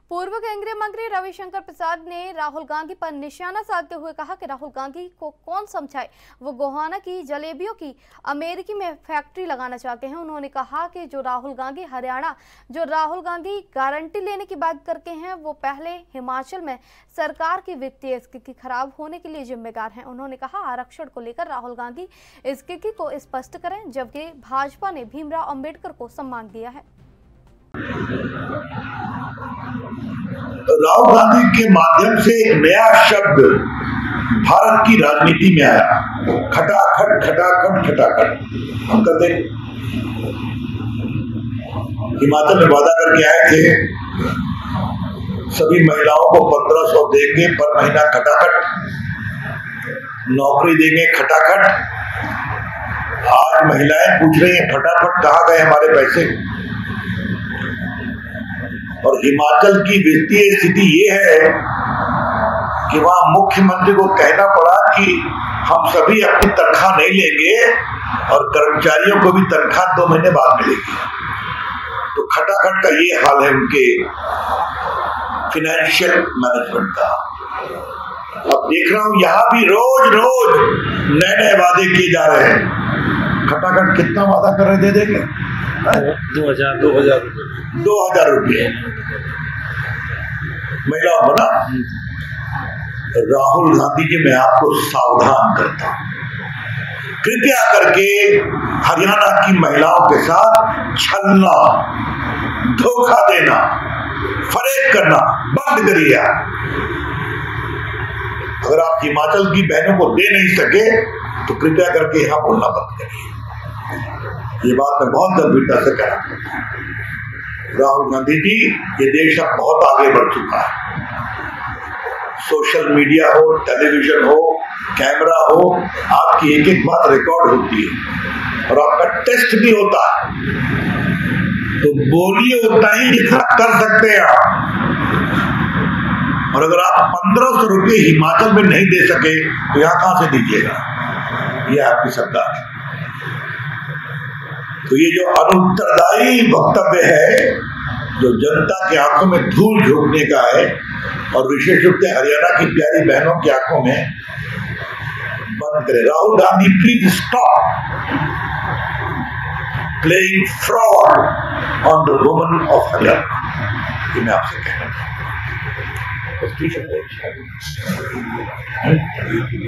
पूर्व केंद्रीय मंत्री रविशंकर प्रसाद ने राहुल गांधी पर निशाना साधते हुए कहा कि राहुल गांधी को कौन समझाए, वो गोहाना की जलेबियों की अमेरिकी में फैक्ट्री लगाना चाहते हैं। उन्होंने कहा कि जो राहुल गांधी गारंटी लेने की बात करते हैं, वो पहले हिमाचल में सरकार की वित्तीय स्थिति खराब होने के लिए जिम्मेदार हैं। उन्होंने कहा आरक्षण को लेकर राहुल गांधी स्थिति को स्पष्ट करें, जबकि भाजपा ने भीमराव अंबेडकर को सम्मान दिया है। राहुल गांधी के माध्यम से एक नया शब्द भारत की राजनीति में आया, खटाखट खटाखट खटाखट। हम कहते हिमाचल में वादा करके आए थे सभी महिलाओं को 1500 देंगे पर महीना, खटाखट नौकरी देंगे, खटाखट। आज महिलाएं पूछ रही हैं फटाफट कहाँ गए हमारे पैसे। और हिमाचल की वित्तीय स्थिति ये है कि वहां मुख्यमंत्री को कहना पड़ा कि हम सभी अपनी तनख्वाह नहीं लेंगे और कर्मचारियों को भी तनख्वाह 2 महीने बाद मिलेगी। तो खटाखट का ये हाल है उनके फाइनेंशियल मैनेजमेंट का। अब देख रहा हूं यहां भी रोज रोज नए नए वादे किए जा रहे हैं। खटाखट कितना वादा कर रहे, दे देंगे 2000 रुपये महिलाओं को ना। राहुल गांधी जी, मैं आपको सावधान करता हूं, कृपया करके हरियाणा की महिलाओं के साथ छलना, धोखा देना, फरेब करना बंद करिए। अगर आप हिमाचल की बहनों को दे नहीं सके तो कृपया करके यहां बोलना बंद करिए। ये बात मैं बहुत गंभीरता से कह रहा हूं। राहुल गांधी जी, ये देश अब बहुत आगे बढ़ चुका है। सोशल मीडिया हो, टेलीविजन हो, कैमरा हो, आपकी एक एक बात रिकॉर्ड होती है और आपका टेस्ट भी होता है। तो बोलिए उतना ही जितना कर सकते हैं आप। और अगर आप 1500 रुपये हिमाचल में नहीं दे सके तो यहां कहां से दीजिएगा? ये आपकी सरकार है। तो ये जो अनुत्तरदायी वक्तव्य है, जो जनता की आंखों में धूल झोंकने का है और विशेष रूप से हरियाणा की प्यारी बहनों की आंखों में, बंद करें। Rahul Gandhi, please stop playing fraud on the woman of Haryana. ये मैं आपसे कहना चाहता हूँ।